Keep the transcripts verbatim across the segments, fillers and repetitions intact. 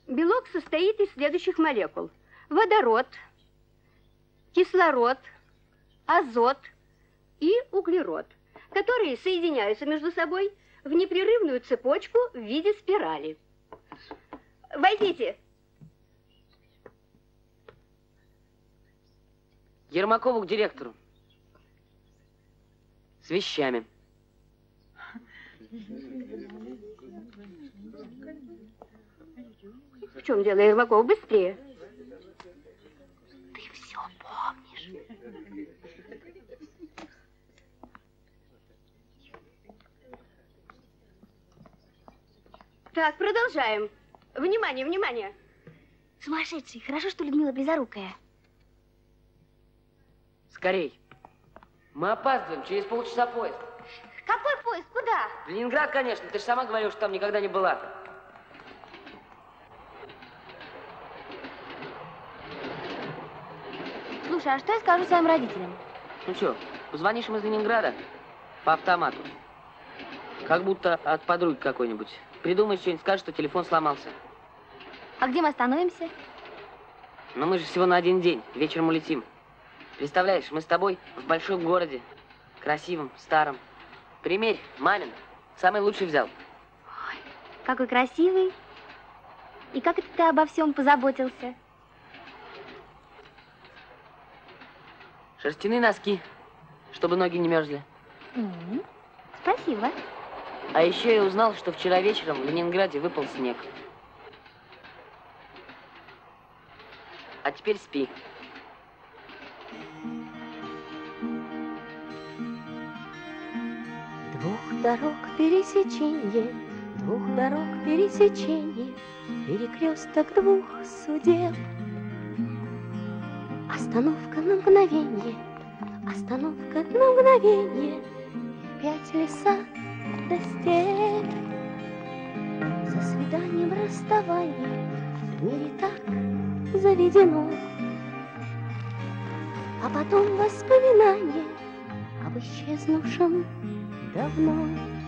Белок состоит из следующих молекул. Водород, кислород, азот и углерод, которые соединяются между собой в непрерывную цепочку в виде спирали. Войдите. Ермакову к директору. С вещами. В чем дело, Ермаков? Быстрее. Ты все помнишь. Так, продолжаем. Внимание, внимание. Сумасшедший. Хорошо, что Людмила близорукая. Скорей. Мы опаздываем. Через полчаса поезд. Какой поезд? Куда? В Ленинград, конечно. Ты же сама говорила, что там никогда не была. Слушай, а что я скажу своим родителям? Ну что, позвонишь им из Ленинграда по автомату. Как будто от подруги какой-нибудь. Придумаешь что-нибудь, скажешь, что телефон сломался. А где мы остановимся? Но мы же всего на один день. Вечером улетим. Представляешь, мы с тобой в большом городе. Красивом, старом. Примерь, мамин. Самый лучший взял. Ой, какой красивый. И как это ты обо всем позаботился? Шерстяные носки, чтобы ноги не мерзли. Mm-hmm. Спасибо. А еще я узнал, что вчера вечером в Ленинграде выпал снег. А теперь спи. Двух дорог пересеченье, двух дорог пересеченье, перекресток двух судеб. Остановка на мгновенье, остановка на мгновенье, и опять леса до степь. За свиданием расставание в мире так заведено, а потом воспоминания об исчезнувшем давно.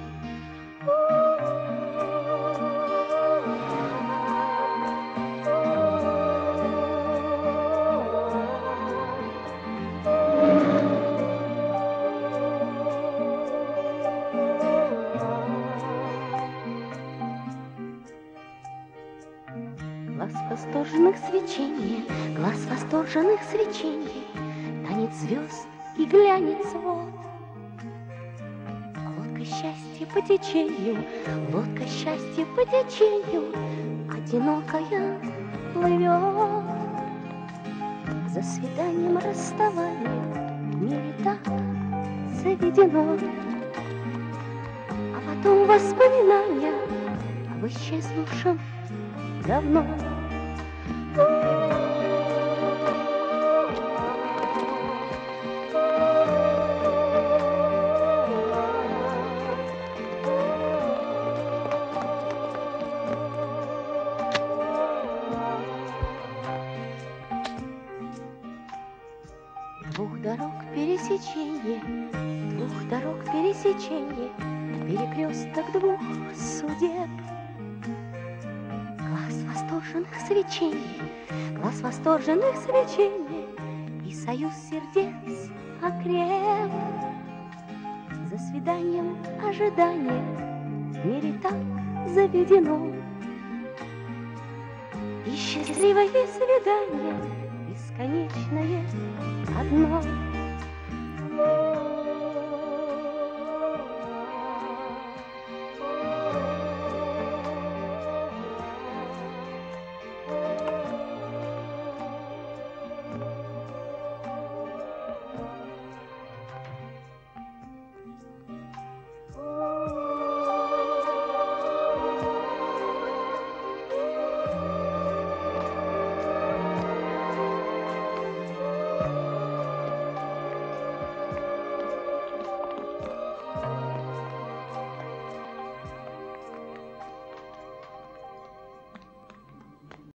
Глаз восторженных свечений, глаз восторженных свечений, танец звезд и глянец вод. Лодка счастья по течению, лодка счастья по течению, одинокая плывет. За свиданием расставание в мире так заведено, а потом воспоминания об исчезнувшем давно. Двух дорог пересеченье, двух дорог пересеченье, перекресток двух судеб. Глаз восторженных свечений, глаз восторженных свечений, и союз сердец окреп. За свиданием ожидание в мире так заведено, и счастливое свидание бесконечное одно.